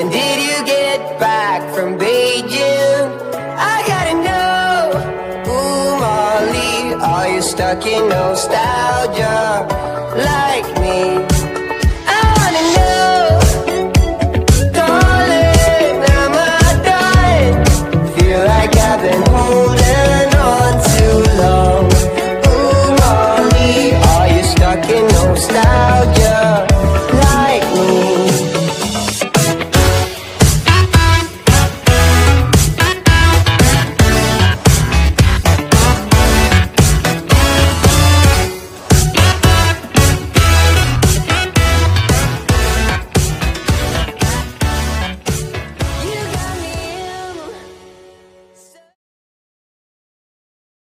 When did you get back from Beijing? I gotta know. Ooh, Molly, are you stuck in nostalgia? Like